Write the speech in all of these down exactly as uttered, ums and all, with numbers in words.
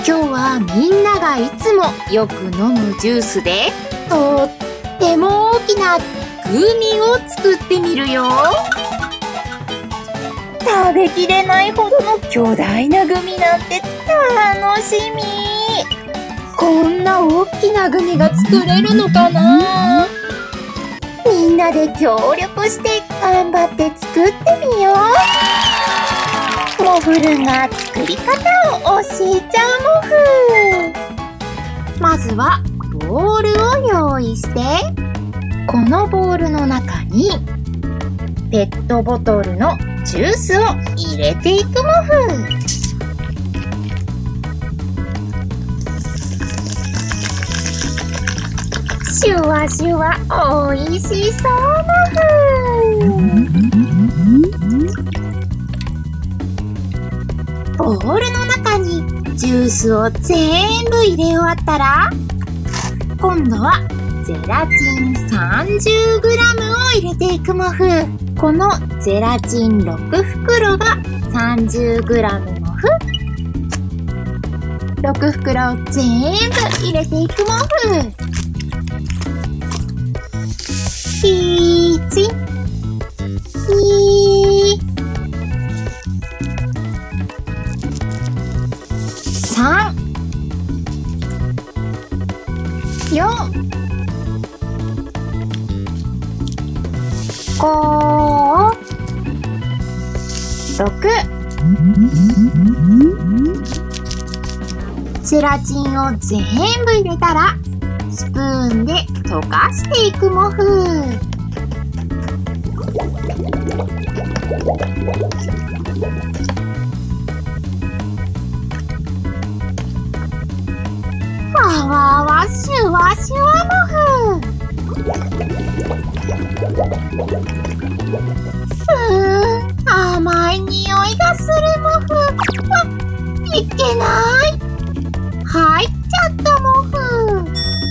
今日はみんながいつもよく飲むジュースでとっても大きなグミを作ってみるよ。 食べきれないほどの巨大なグミなんて楽しみ。 こんな大きなグミが作れるのかな。 みんなで協力して頑張って作ってみよう。モフルが作り方を教えちゃうモフ。 まずはボウルを用意して、このボウルの中にペットボトルのジュースを入れていくモフ。 シュワシュワおいしそうモフ。 ボウルの中にジュースを全部入れ終わったら、今度はゼラチン さんじゅうグラム を入れていくモフ。このゼラチンろくふくろが さんじゅうグラム モフ。ろくふくろを全部入れていくモフ。いち、に、さん、よん、ご、ろく。ゼラチンを全部入れたら、スプーンで溶かしていくモフ。わわわシュワシュワモフ。うーん、甘い匂いがするモフ。あ、いけない。入っちゃったモフ。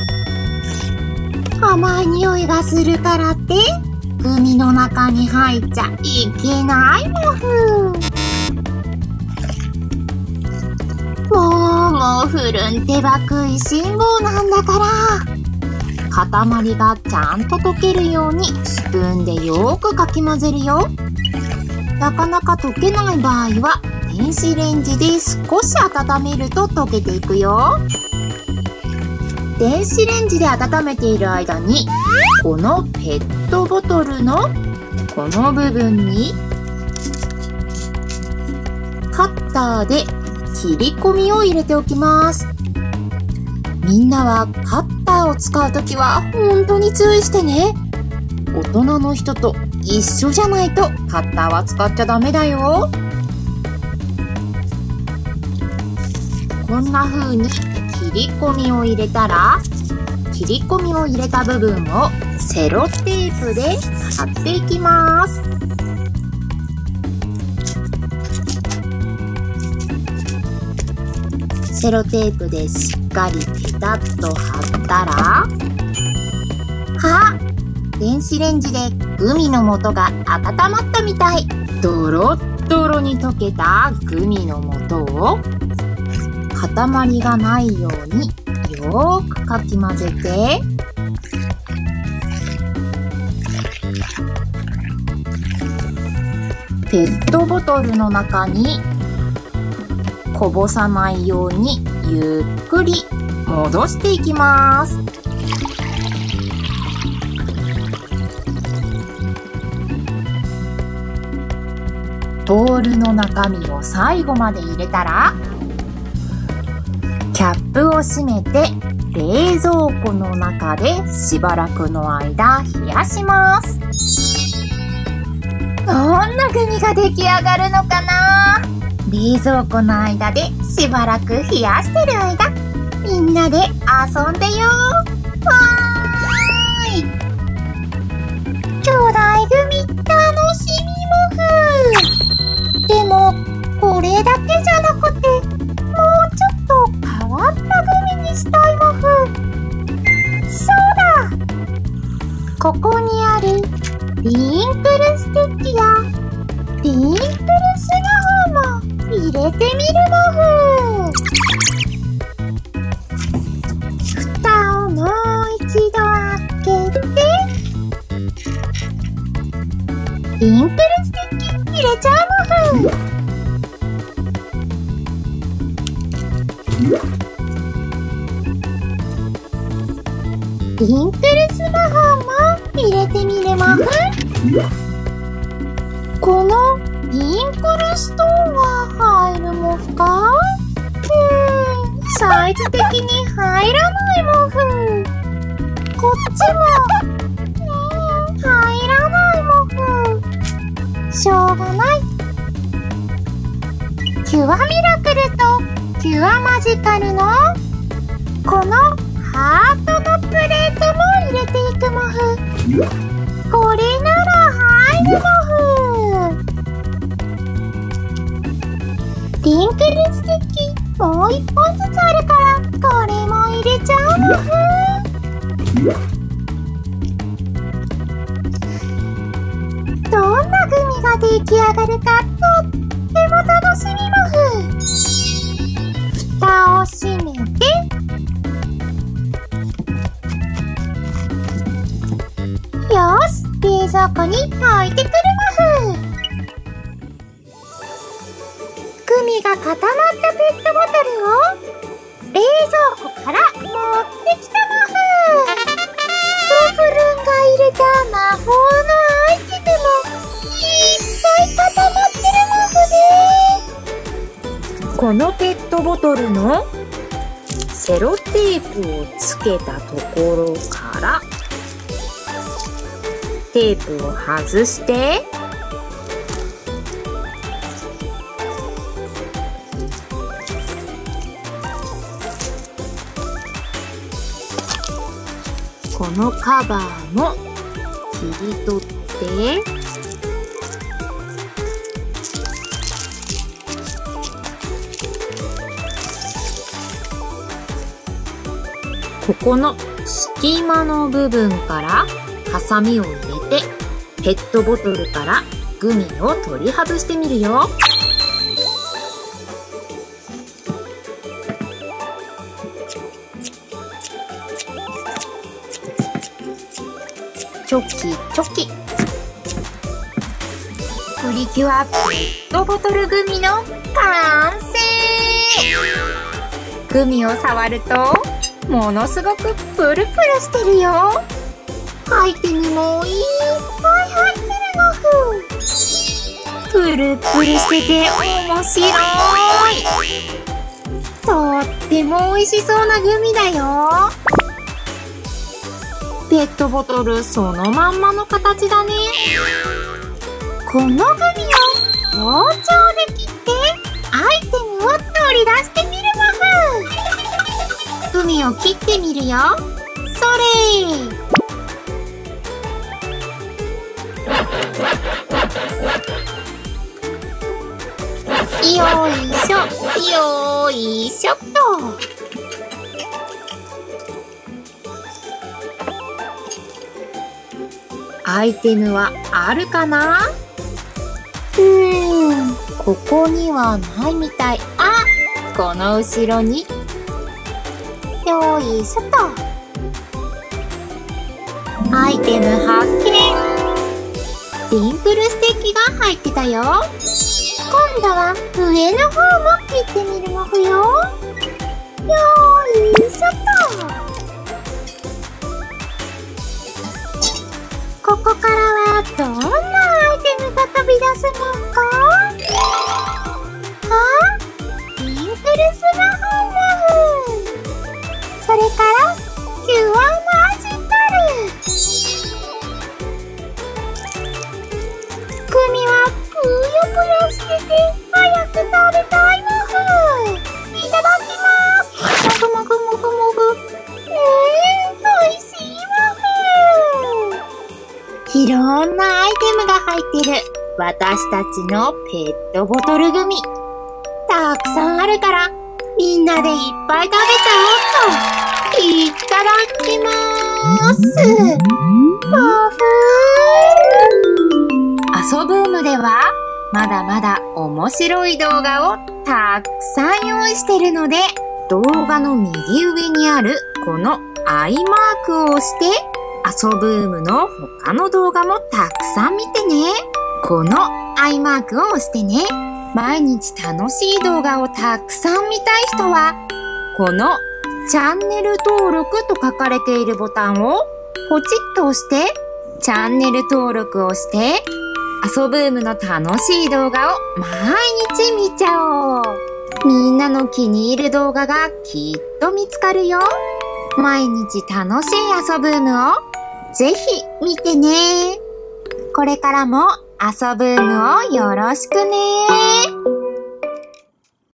甘い匂いがするからってグミの中に入っちゃいけないモフ。もうモフルンってば食いしん坊なんだから、塊がちゃんと溶けるようにスプーンでよーくかき混ぜるよ。なかなか溶けない場合は電子レンジで少し温めると溶けていくよ。電子レンジで温めている間に、このペットボトルのこの部分にカッターで切り込みを入れておきます。みんなはカッターを使うときは本当に注意してね。大人の人と一緒じゃないとカッターは使っちゃダメだよ。こんな風に切り込みを入れたら、切り込みを入れた部分をセロテープで貼っていきます。セロテープでしっかりペタッと貼ったら、あ、電子レンジでグミの素が温まったみたい。ドロッドロに溶けたグミの素を塊がないようによーくかき混ぜて、ペットボトルの中にこぼさないようにゆっくり戻していきます。ボウルの中身を最後まで入れたら、キャップを閉めて冷蔵庫の中でしばらくの間冷やします。どんなグミが出来上がるのかな。冷蔵庫の間でしばらく冷やしてる間、みんなで遊んでよ。わーい。巨大グミ楽しみモフ。でもこれだけじゃなくて、もうちょっと変わったグミにしたいモフ。そうだ、ここにあるリンクルステッキやリンクルスマホも入れてみるモフ。 ピンクルスマホも入れてみるモフ。このピンクルストーンは入るモフか？うーん、サイズ的に入らないモフ。こっちも、うーん、入らないモフ。しょうがない。キュアミラクルとキュアマジカルのこのハートのプレートも入れていくモフ。これなら入るモフ。ピンクルステッキもう一本ずつあるからこれも入れちゃうモフ。どんなグミが出来上がるかとっても楽しみモフ。蓋を閉めてよし、冷蔵庫に置いてくるモフ。グミが固まったペットボトルを冷蔵庫から持ってきたモフ。モフルンが入れた魔法のアイテムもいっぱい固まってるモフね。 このペットボトルのセロテープをつけたところからテープを外してこのカバーも切り取ってここの隙間の部分からハサミを入れてペットボトルからグミを取り外してみるよ。チョキチョキ。 プリキュアペットボトルグミの完成。グミを触るとものすごくプルプルしてるよ。アイテムもいっぱい入ってるモフ。プルプルしてて面白い。とっても美味しそうなグミだよ。ペットボトルそのまんまの形だね。このグミを包丁で切ってアイテムを取り出してみるモフ。グミを切ってみるよ。それ。よいしょ、よいしょっと。 アイテムはあるかな？ うーん、ここにはないみたい。 あ、この後ろに。 よいしょっと。 アイテム発見。ピンクルステッキが入ってたよ。 今度は上の方も切ってみるモフよ。よいしょっと。ここからはどんなアイテムが飛び出すのか？あ、ピンクルスマホモフ。それからキュアマジカル。グミはぷよぷよしてて早く食べたいモフ。いただきます。もぐもぐもぐもぐ。えー、おいしいモフ。 いろんなアイテムが入ってる私たちのペットボトルグミ。たくさんあるからみんなでいっぱい食べちゃおうと。いただきまーす。モフー。遊ぶームではまだまだ面白い動画をたくさん用意してるので、動画の右上にあるこのアイマークを押して遊ぶームの他の動画もたくさん見てね。このアイマークを押してね。毎日楽しい動画をたくさん見たい人はこのチャンネル登録と書かれているボタンをポチッと押して、チャンネル登録をして、アソブームの楽しい動画を毎日見ちゃおう。みんなの気に入る動画がきっと見つかるよ。毎日楽しいアソブームをぜひ見てね。これからもアソブームをよろしくね。